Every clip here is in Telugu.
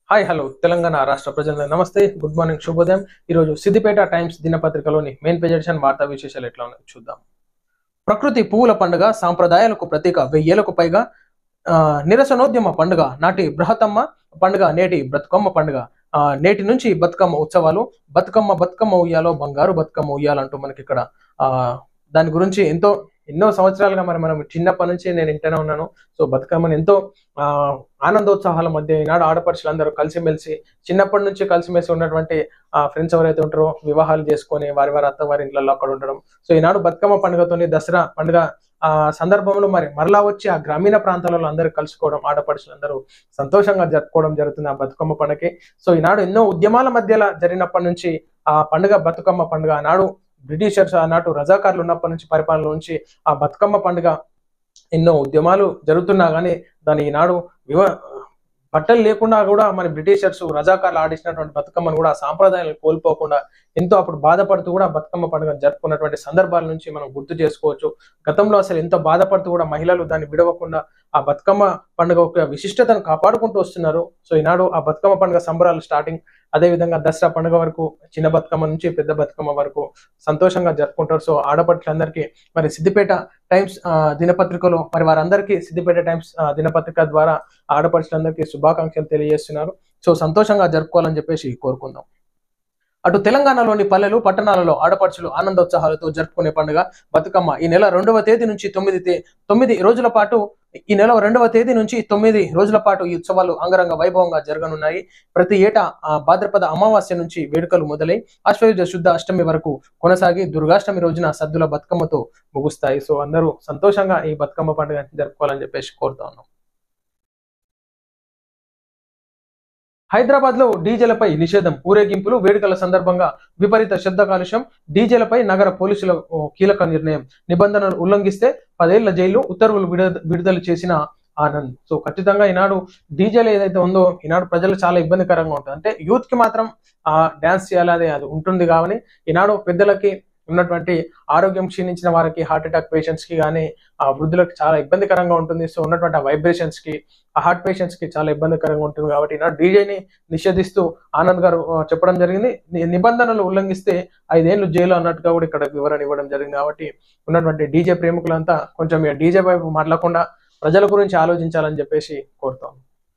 హాయ్ హలో తెలంగాణ రాష్ట్ర ప్రజలందరికీ నమస్తే, గుడ్ మార్నింగ్, శుభోదయం. ఈరోజు సిద్దిపేట టైమ్స్ దినపత్రికలోని మెయిన్ పేజ్ ఎడిషన్ వార్తా విశేషాలు ఎట్లా ఉన్నాయో చూద్దాం. ప్రకృతి పువ్వుల పండుగ, సాంప్రదాయాలకు ప్రతీక, 1000 ఏళ్లకు పైగా నిరసనోద్యమ పండుగ, నాటి బృహత్తమ్మ పండుగ, నేటి బతుకమ్మ పండుగ. నేటి నుంచి బతుకమ్మ ఉత్సవాలు, బతుకమ్మ బతుకమ్మ ఉయ్యాలో, బంగారు బతుకమ్మ ఉయ్యాలంటూ మనకి ఇక్కడ దాని గురించి ఎన్నో సంవత్సరాలుగా మనం చిన్నప్పటి నుంచి నేను వింటూనే ఉన్నాను. సో బతుకమ్మని ఎంతో ఆనందోత్సాహాల మధ్య ఈనాడు ఆడపడుచులందరూ కలిసిమెలిసి, చిన్నప్పటి నుంచి కలిసిమెలిసి ఉన్నటువంటి ఫ్రెండ్స్ ఎవరైతే ఉంటారో వివాహాలు చేసుకొని వారి అత్తవారి ఇళ్లలో అక్కడ ఉండడం. సో ఈనాడు బతుకమ్మ పండుగతోని దసరా పండుగ సందర్భంలో మరలా వచ్చి ఆ గ్రామీణ ప్రాంతాలలో అందరూ కలుసుకోవడం, ఆడపడుచులందరూ సంతోషంగా జరుపుకోవడం జరుగుతుంది ఆ బతుకమ్మ పండుగకి. సో ఈనాడు ఎన్నో ఉద్యమాల మధ్యలో జరిగినప్పటి నుంచి ఆ పండుగ బతుకమ్మ పండుగ, ఆనాడు బ్రిటిషర్స్ ఆనాడు రజాకారులు ఉన్నప్పటి నుంచి పరిపాలన నుంచి ఆ బతుకమ్మ పండుగ ఎన్నో ఉద్యమాలు జరుగుతున్నా కానీ దాని ఈనాడు బట్టలు లేకుండా కూడా మన బ్రిటిషర్స్ రజాకారులు ఆడించినటువంటి బతుకమ్మను కూడా సాంప్రదాయాలను కోల్పోకుండా ఎంతో అప్పుడు బాధపడుతూ కూడా బతుకమ్మ పండుగ జరుపుకున్నటువంటి సందర్భాల నుంచి మనం గుర్తు చేసుకోవచ్చు. గతంలో అసలు ఎంతో బాధపడుతూ కూడా మహిళలు దాన్ని విడవకుండా ఆ బతుకమ్మ పండుగ ఒక విశిష్టతను కాపాడుకుంటూ వస్తున్నారు. సో ఈనాడు ఆ బతుకమ్మ పండుగ సంబరాలు స్టార్టింగ్, అదేవిధంగా దసరా పండుగ వరకు చిన్న బతుకమ్మ నుంచి పెద్ద బతుకమ్మ వరకు సంతోషంగా జరుపుకుంటారు. సో ఆడపడుచులందరికీ మరి సిద్దిపేట టైమ్స్ దినపత్రికలో మరి వారందరికీ సిద్దిపేట టైమ్స్ దినపత్రిక ద్వారా ఆడపడుచులందరికీ శుభాకాంక్షలు తెలియజేస్తున్నారు. సో సంతోషంగా జరుపుకోవాలని చెప్పేసి కోరుకుందాం. అటు తెలంగాణలోని పల్లెలు పట్టణాలలో ఆడపడుచులు ఆనందోత్సాహాలతో జరుపుకునే పండుగ బతుకమ్మ ఈ నెల 2వ తేదీ నుంచి 9 రోజుల పాటు ఈ ఉత్సవాలు అంగరంగ వైభవంగా జరగనున్నాయి. ప్రతి ఏటా భాద్రపద అమావాస్య నుంచి వేడుకలు మొదలై ఆశ్వయుజ శుద్ధ అష్టమి వరకు కొనసాగి దుర్గాష్టమి రోజున సద్దుల బతుకమ్మతో ముగుస్తాయి. సో అందరూ సంతోషంగా ఈ బతుకమ్మ పండుగ జరుపుకోవాలని చెప్పేసి కోరుతా ఉన్నాం. హైదరాబాద్ లో డీజేలపై నిషేధం, ఊరేగింపులు వేడుకల సందర్భంగా విపరీత శబ్ద కాలుష్యం, డీజేలపై నగర పోలీసుల కీలక నిర్ణయం, నిబంధనలు ఉల్లంఘిస్తే 10 ఏళ్ల జైలు, ఉత్తర్వులు విడుదల చేసిన ఆనంద్. సో ఖచ్చితంగా ఈనాడు డీజేలు ఏదైతే ఉందో ఈనాడు ప్రజలు చాలా ఇబ్బందికరంగా ఉంటుంది. అంటే యూత్ కి మాత్రం డాన్స్ చేయాలి అది ఉంటుంది కానీ ఈనాడు పెద్దలకి ఉన్నటువంటి ఆరోగ్యం క్షీణించిన వారికి, హార్ట్ అటాక్ పేషెంట్స్ కి కానీ వృద్ధులకు చాలా ఇబ్బందికరంగా ఉంటుంది. సో ఉన్నటువంటి ఆ వైబ్రేషన్స్ కి, ఆ హార్ట్ పేషెంట్స్ కి చాలా ఇబ్బందికరంగా ఉంటుంది. కాబట్టి ఈనాడు డీజేని నిషేధిస్తూ ఆనంద్ గారు చెప్పడం జరిగింది. నిబంధనలు ఉల్లంఘిస్తే 5 ఏళ్లు జైలు అన్నట్టుగా కూడా ఇక్కడ వివరణ ఇవ్వడం జరిగింది. కాబట్టి ఉన్నటువంటి డీజే ప్రేమికులంతా కొంచెం డీజే వైపు మరలకుండా ప్రజల గురించి ఆలోచించాలని చెప్పేసి కోరుతాం.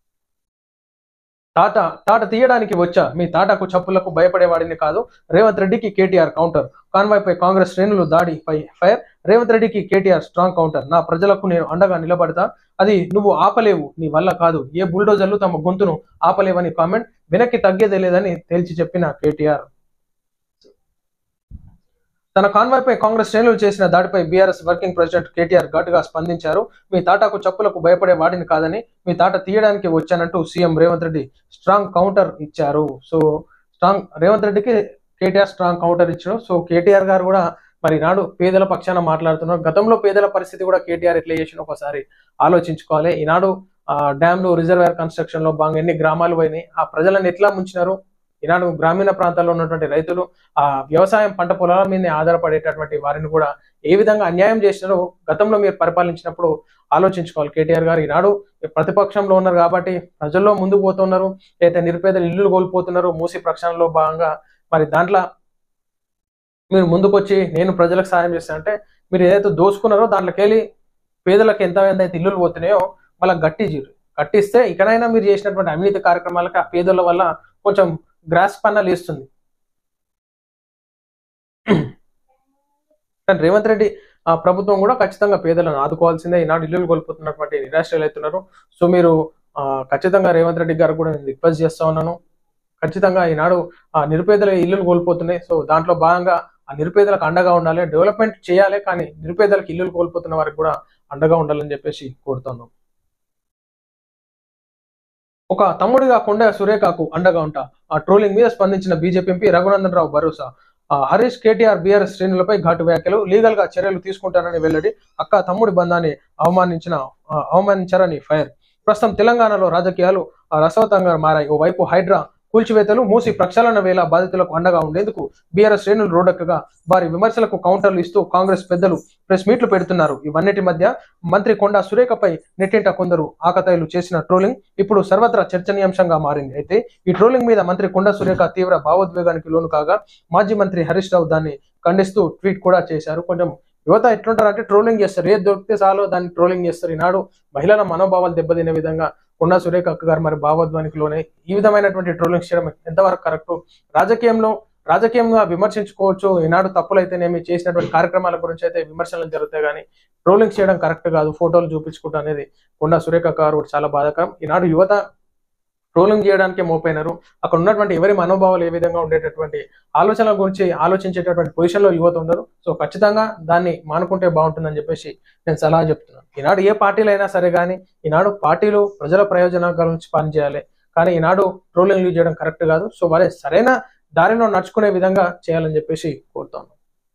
తాట తీయడానికి వచ్చా, మీ తాటకు చప్పులకు భయపడేవాడిని కాదు, రేవంత్ రెడ్డికి కేటీఆర్ కౌంటర్. కాన్వాయ్పై కాంగ్రెస్ శ్రేణులు దాడిపై ఫైర్, రేవంత్ రెడ్డికి కేటీఆర్ స్ట్రాంగ్ కౌంటర్. నా ప్రజలకు నేను అండగా నిలబడతా, అది నువ్వు ఆపలేవు, నీ వల్ల కాదు, ఏ బుల్డోజర్లు తమ గొంతును ఆపలేవని కామెంట్. వెనక్కి తగ్గేదే లేదని తేల్చి చెప్పిన కేటీఆర్. తన కాన్వాయ్పై కాంగ్రెస్ శ్రేణులు చేసిన దాడిపై బీఆర్ఎస్ వర్కింగ్ ప్రెసిడెంట్ కేటీఆర్ ఘాటుగా స్పందించారు. మీ తాటాకు చప్పులకు భయపడే వాడిని కాదని, మీ తాట తీయడానికి వచ్చానంటూ CM Revanth Reddy strong counter ఇచ్చారు. సో రేవంత్ రెడ్డికి కేటీఆర్ స్ట్రాంగ్ కౌంటర్ ఇచ్చారు. సో కేటీఆర్ గారు కూడా మరి నాడు పేదల పక్షాన మాట్లాడుతున్నారు. గతంలో పేదల పరిస్థితి కూడా కేటీఆర్ ఎట్లా చేసిన ఒకసారి ఆలోచించుకోవాలి. ఈనాడు డ్యామ్లు, రిజర్వేర్ కన్స్ట్రక్షన్ లో భాగంగా ఎన్ని గ్రామాలు పోయినాయి, ఆ ప్రజలను ఎట్లా ముంచినారు. ఈనాడు గ్రామీణ ప్రాంతాల్లో ఉన్నటువంటి రైతులు వ్యవసాయం పంట పొలాల మీదనే ఆధారపడేటటువంటి వారిని కూడా ఏ విధంగా అన్యాయం చేసినారో గతంలో మీరు పరిపాలించినప్పుడు ఆలోచించుకోవాలి కేటీఆర్ గారు. ఈనాడు ప్రతిపక్షంలో ఉన్నారు కాబట్టి ప్రజల్లో ముందుకు పోతున్నారు. అయితే నిరుపేదలు ఇల్లు కోల్పోతున్నారు మూసి ప్రక్షాళనలో భాగంగా. మరి దాంట్లో మీరు ముందుకొచ్చి నేను ప్రజలకు సాయం చేస్తా అంటే, మీరు ఏదైతే దోసుకున్నారో దాంట్లోకి వెళ్ళి పేదలకు ఎంతైతే ఇల్లులు పోతున్నాయో వాళ్ళకి కట్టిస్తే ఇకనైనా మీరు చేసినటువంటి అవినీతి కార్యక్రమాలకు ఆ పేదల వల్ల కొంచెం గ్రాస్ పన్నా లేస్తుంది. కానీ రేవంత్ రెడ్డి ప్రభుత్వం కూడా ఖచ్చితంగా పేదలను ఆదుకోవాల్సిందే. ఈనాడు ఇల్లులు కోల్పోతున్నటువంటి నిరాశ్రయులు అవుతున్నారు. సో మీరు ఖచ్చితంగా రేవంత్ రెడ్డి గారు కూడా నేను రిక్వెస్ట్ చేస్తా ఉన్నాను, ఖచ్చితంగా ఈనాడు నిరుపేదల ఇల్లులు కోల్పోతున్నాయి. సో దాంట్లో భాగంగా ఆ నిరుపేదలకు అండగా ఉండాలి, డెవలప్మెంట్ చేయాలి, కానీ నిరుపేదలకు ఇల్లులు కోల్పోతున్న వారికి కూడా అండగా ఉండాలని చెప్పేసి కోరుతున్నాం. ఒక తమ్ముడిగా కొండ సురేఖకు అండగా ఉంటా, ఆ ట్రోలింగ్ మీద స్పందించిన బీజేపీ ఎంపీ రఘునందన్ రావు భరోసా. హరీష్ కేటీఆర్ బీఆర్ఎస్ శ్రేణులపై ఘాటు వ్యాఖ్యలు, లీగల్ గా చర్యలు తీసుకుంటారని వెల్లడి. అక్క తమ్ముడి బంధాన్ని అవమానించారని ఫైర్. ప్రస్తుతం తెలంగాణలో రాజకీయాలు రసవతంగా మారాయి. ఓవైపు హైడ్రా కూల్చివేతలు, మూసి ప్రక్షాళన వేళ బాధితులకు అండగా ఉండేందుకు బీఆర్ఎస్ శ్రేణులు రోడ్డెక్కగా వారి విమర్శలకు కౌంటర్లు ఇస్తూ కాంగ్రెస్ పెద్దలు ప్రెస్ మీట్లు పెడుతున్నారు. ఇవన్నిటి మధ్య మంత్రి కొండా సురేఖపై నెట్టింట కొందరు ఆకతాయిలు చేసిన ట్రోలింగ్ ఇప్పుడు సర్వత్రా చర్చనీయాంశంగా మారింది. అయితే ఈ ట్రోలింగ్ మీద మంత్రి కొండా సురేఖ తీవ్ర భావోద్వేగానికి లోను కాగా మాజీ మంత్రి హరీష్ రావు దాన్ని ఖండిస్తూ ట్వీట్ కూడా చేశారు. కొంచెం యువత ఎట్లుంటారు అంటే ట్రోలింగ్ చేస్తారు, ఏది దొరికితే చాలు దాన్ని ట్రోలింగ్ చేస్తారు. ఈనాడు మహిళల మనోభావాలు దెబ్బతినే విధంగా కొండా సురేఖ అక్క గారు మరి భావోద్వానికి లోనే ఈ విధమైనటువంటి ట్రోలింగ్ చేయడం ఎంతవరకు కరెక్ట్? రాజకీయంగా విమర్శించుకోవచ్చు, ఈనాడు తప్పులైతేనేమి చేసినటువంటి కార్యక్రమాల గురించి అయితే విమర్శలు జరుగుతాయి, కానీ ట్రోలింగ్ చేయడం కరెక్ట్ కాదు, ఫోటోలు చూపించుకుంటూ అనేది కొండా సురేఖ గారు చాలా బాధాకరం. ఈనాడు యువత ట్రోలింగ్ చేయడానికి మోపోయినారు. అక్కడ ఉన్నటువంటి ఎవరి మనోభావాలు ఏ విధంగా ఉండేటటువంటి ఆలోచనల గురించి ఆలోచించేటటువంటి పొజిషన్లో యువత ఉండరు. సో ఖచ్చితంగా దాన్ని మానుకుంటే బాగుంటుందని చెప్పేసి నేను సలహా చెప్తున్నాను. ఈనాడు ఏ పార్టీలు అయినా సరే కానీ ఈనాడు పార్టీలు ప్రజల ప్రయోజనాల గురించి పనిచేయాలి, కానీ ఈనాడు ట్రోలింగ్ యూజ్ చేయడం కరెక్ట్ కాదు. సో వారే సరైన దారిలో నడుచుకునే విధంగా చేయాలని చెప్పేసి కోరుతాను.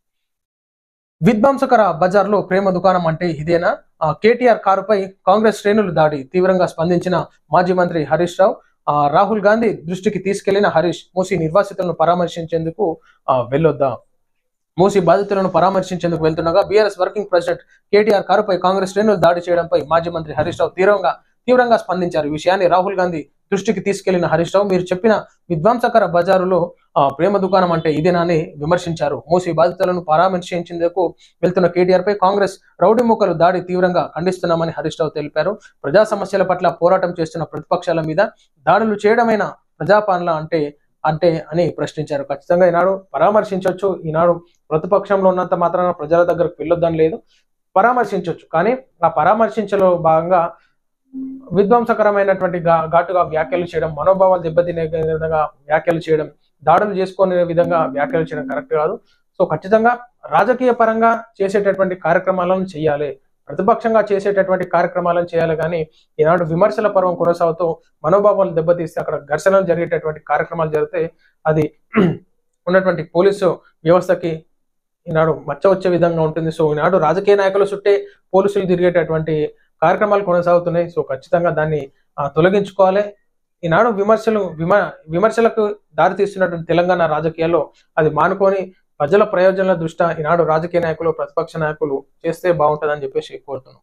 విధ్వంసకర బజార్లో ప్రేమ దుకాణం అంటే ఇదేనా? కేటీఆర్ కారుపై కాంగ్రెస్ శ్రేణులు దాడి తీవ్రంగా స్పందించిన మాజీ మంత్రి హరీష్ రావు, రాహుల్ గాంధీ దృష్టికి తీసుకెళ్లిన హరీష్ మూసి నిర్వాసితులను పరామర్శించేందుకు వెళ్ళొద్దా? మూసి బాధితులను పరామర్శించేందుకు వెళ్తుండగా బీఆర్ఎస్ వర్కింగ్ ప్రెసిడెంట్ కేటీఆర్ కారుపై కాంగ్రెస్ శ్రేణులు దాడి చేయడంపై మాజీ మంత్రి హరీష్ రావు తీవ్రంగా స్పందించారు. ఈ విషయాన్ని రాహుల్ గాంధీ దృష్టికి తీసుకెళ్లిన హరీష్ రావు మీరు చెప్పిన విధ్వంసకర బజారులో ప్రేమ దుకాణం అంటే ఇదేనా అని విమర్శించారు. మూసి బాధితులను పరామర్శించేందుకు వెళ్తున్న కేటీఆర్ పై కాంగ్రెస్ రౌడీ మూకలు దాడి తీవ్రంగా ఖండిస్తున్నామని హరీష్ రావు తెలిపారు. ప్రజా సమస్యల పట్ల పోరాటం చేస్తున్న ప్రతిపక్షాల మీద దాడులు చేయడమైన ప్రజాపాలన అంటే అని ప్రశ్నించారు. ఖచ్చితంగా ఈనాడు పరామర్శించవచ్చు, ఈనాడు ప్రతిపక్షంలో ఉన్నంత మాత్రాన ప్రజల దగ్గరకు వెళ్ళొద్దని లేదు, పరామర్శించవచ్చు. కానీ ఆ పరామర్శించలో భాగంగా విధ్వంసకరమైనటువంటి ఘాటుగా వ్యాఖ్యలు చేయడం, మనోభావాలు దెబ్బతినే విధంగా వ్యాఖ్యలు చేయడం, దాడులు చేసుకునే విధంగా వ్యాఖ్యలు చేయడం కరెక్ట్ కాదు. సో ఖచ్చితంగా రాజకీయ పరంగా చేసేటటువంటి కార్యక్రమాలను చేయాలి, ప్రతిపక్షంగా చేసేటటువంటి కార్యక్రమాలను చేయాలి, కానీ ఈనాడు విమర్శల పర్వం కొనసాగుతూ మనోభావాలు దెబ్బతీస్తే అక్కడ ఘర్షణలు జరిగేటటువంటి కార్యక్రమాలు జరిగితే అది ఉన్నటువంటి పోలీసు వ్యవస్థకి ఈనాడు మచ్చ వచ్చే విధంగా ఉంటుంది. సో ఈనాడు రాజకీయ నాయకుల చుట్టే పోలీసులు తిరిగేటటువంటి కార్యక్రమాలు కొనసాగుతున్నాయి. సో ఖచ్చితంగా దాన్ని తొలగించుకోవాలి. ఈనాడు విమర్శలకు దారితీస్తున్నటువంటి తెలంగాణ రాజకీయాల్లో అది మానుకొని ప్రజల ప్రయోజనాల దృష్ట్యా ఈనాడు రాజకీయ నాయకులు ప్రతిపక్ష నాయకులు చేస్తే బాగుంటుందని చెప్పేసి కోరుతున్నాం.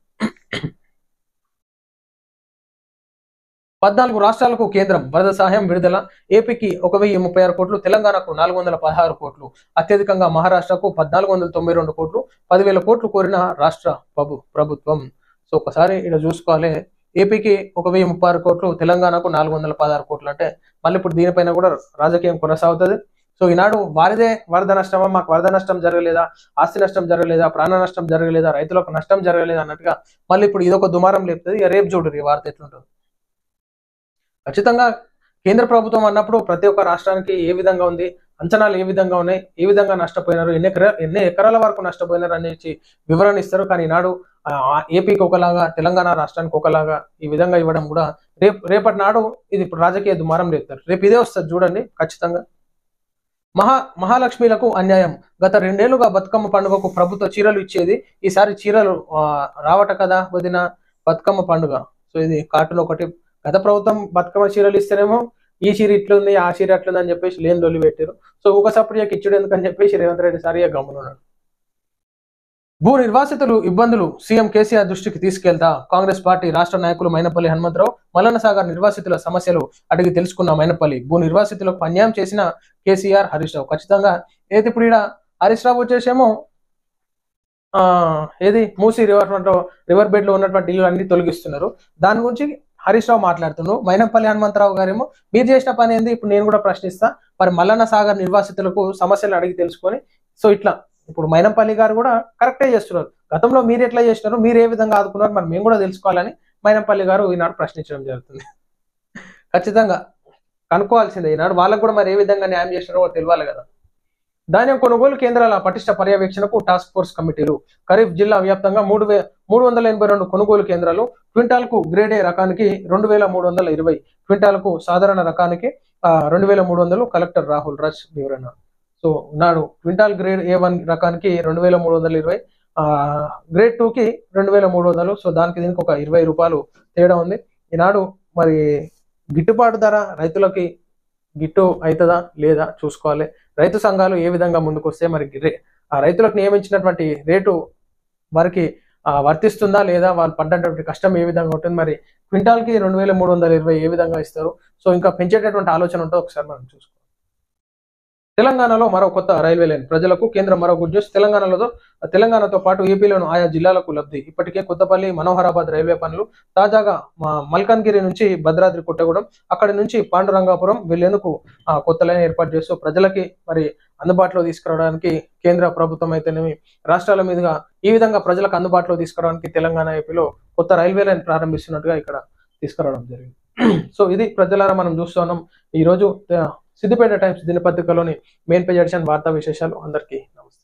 14 రాష్ట్రాలకు కేంద్రం వరద సహాయం విడుదల. ఏపీకి 1036 కోట్లు, తెలంగాణకు 416 కోట్లు, అత్యధికంగా మహారాష్ట్రకు 1492 కోట్లు, 10,000 కోట్లు కోరిన రాష్ట్ర ప్రభుత్వం. సో ఒకసారి ఇక్కడ చూసుకోవాలి, ఏపీకి 1036 కోట్లు, తెలంగాణకు 416 కోట్లు అంటే మళ్ళీ ఇప్పుడు దీనిపైన కూడా రాజకీయం కొనసాగుతుంది. సో ఈనాడు వారిదే వరద నష్టమా, మాకు వరద నష్టం జరగలేదా, ఆస్తి నష్టం జరగలేదా, ప్రాణ నష్టం జరగలేదా, రైతులకు నష్టం జరగలేదా అన్నట్టుగా మళ్ళీ ఇప్పుడు ఇదొక దుమారం లేపుతుంది. ఇక రేపు చూడరు ఈ వార్త ఎట్లుంటుంది. ఖచ్చితంగా కేంద్ర ప్రభుత్వం అన్నప్పుడు ప్రతి ఒక్క రాష్ట్రానికి ఏ విధంగా ఉంది, అంచనాలు ఏ విధంగా ఉన్నాయి, ఏ విధంగా నష్టపోయినారు, ఎన్ని ఎకరాల వరకు నష్టపోయినారు అనేసి వివరణ ఇస్తారు. కానీ ఈనాడు ఏపీకి ఒకలాగా, తెలంగాణ రాష్ట్రానికి ఒకలాగా ఈ విధంగా ఇవ్వడం కూడా రేపటి నాడు ఇది ఇప్పుడు రాజకీయ దుమారం లేపుతారు. రేపు ఇదే వస్తుంది చూడండి. ఖచ్చితంగా మహాలక్ష్మిలకు అన్యాయం. గత 2 ఏళ్లుగా బతుకమ్మ పండుగకు ప్రభుత్వ చీరలు ఇచ్చేది, ఈసారి చీరలు రావట కదా వదిన బతుకమ్మ పండుగ. సో ఇది కార్టూన్ ఒకటి. గత ప్రభుత్వం బతుకమ్మ చీరలు ఇస్తేనేమో ఈ చీర ఇట్లుంది, ఆ చీర అట్లుంది అని చెప్పేసి లేని లొల్లి పెట్టారు. సో ఒక సపరేట్ ఇచ్చుడు ఎందుకని చెప్పేసి రేవంత్ రెడ్డి సారిగా గమనున్నాడు. భూ నిర్వాసితులు ఇబ్బందులు సీఎం కేసీఆర్ దృష్టికి తీసుకెళ్తా. కాంగ్రెస్ పార్టీ రాష్ట్ర నాయకులు మైనపల్లి హనుమంతరావు మల్లన్న సాగర్ నిర్వాసితుల సమస్యలు అడిగి తెలుసుకున్న మైనపల్లి. భూ నిర్వాసితులకు అన్యాయం చేసిన కేసీఆర్, హరీష్ రావు. ఖచ్చితంగా ఏది ఇప్పుడు ఇక్కడ హరీష్ రావు వచ్చేసేమో ఏది మూసి రివర్ బెడ్ లో ఉన్నటువంటి ఇల్లు అన్ని తొలగిస్తున్నారు. దాని గురించి హరీష్ రావు మాట్లాడుతున్నారు. మైనపల్లి హనుమంతరావు గారేమో మీరు చేసిన పని ఏంది, ఇప్పుడు నేను కూడా ప్రశ్నిస్తా, మరి మల్లన్న సాగర్ నిర్వాసితులకు సమస్యలు అడిగి తెలుసుకొని. సో ఇట్లా ఇప్పుడు మైనంపల్లి గారు కూడా కరెక్టే చేస్తున్నారు. గతంలో మీరు ఎట్లా చేసినారు, మీరు ఏ విధంగా ఆదుకున్నారు, మరి మేము కూడా తెలుసుకోవాలని మైనంపల్లి గారు ఈనాడు ప్రశ్నించడం జరుగుతుంది. ఖచ్చితంగా కనుక్కోవాల్సిందే. ఈనాడు వాళ్ళకు కూడా మరి ఏ విధంగా న్యాయం చేసినారో తెలియాలి కదా. ధాన్యం కొనుగోలు కేంద్రాల పటిష్ట పర్యవేక్షణకు టాస్క్ ఫోర్స్ కమిటీలు. ఖరీఫ్ జిల్లా వ్యాప్తంగా 382 కొనుగోలు కేంద్రాలు. క్వింటాల్కు గ్రేడ్ ఏ రకానికి 2320, క్వింటాల్కు సాధారణ రకానికి 2300. కలెక్టర్ రాహుల్ రాజ్ వివరణ. సో నాడు క్వింటాల్ గ్రేడ్ A1 రకానికి 2320, గ్రేడ్ 2కి 2300. సో దానికి దీనికి ఒక 20 రూపాయలు తేడా ఉంది. ఈనాడు మరి గిట్టుబాటు ధర రైతులకి గిట్టు అవుతుందా లేదా చూసుకోవాలి. రైతు సంఘాలు ఏ విధంగా ముందుకొస్తే మరి ఆ రైతులకు నియమించినటువంటి రేటు వారికి వర్తిస్తుందా లేదా, వాళ్ళు పడ్డటువంటి కష్టం ఏ విధంగా ఉంటుంది, మరి క్వింటాల్కి 2320 ఏ విధంగా ఇస్తారు. సో ఇంకా పెంచేటటువంటి ఆలోచన ఉంటే ఒకసారి మనం చూసుకోవాలి. తెలంగాణలో మరో కొత్త రైల్వే లైన్ ప్రజలకు కేంద్రం మరో గుడ్ న్యూస్. తెలంగాణతో పాటు ఏపీలోను ఆయా జిల్లాలకు లబ్ధి. ఇప్పటికే కొత్తపల్లి మనోహరాబాద్ రైల్వే పనులు, తాజాగా మల్కన్గిరి నుంచి భద్రాద్రి కొత్తగూడెం, అక్కడి నుంచి పాండురంగాపురం వెళ్లేందుకు కొత్త లైన్ ఏర్పాటు చేస్తూ ప్రజలకి మరి అందుబాటులో తీసుకురావడానికి కేంద్ర ప్రభుత్వం అయితేనేమి రాష్ట్రాల మీదుగా ఈ విధంగా ప్రజలకు అందుబాటులో తీసుకురావడానికి తెలంగాణ ఏపీలో కొత్త రైల్వే లైన్ ప్రారంభిస్తున్నట్టుగా ఇక్కడ తీసుకురావడం జరిగింది. సో ఇది ప్రజలారా మనం చూస్తున్నాం ఈరోజు సిద్దిపేట టైమ్స్ దినపత్రికలోని మెయిన్ పేజ్ ఎడిషన్ వార్తా విశేషాలు. అందరికీ నమస్తే.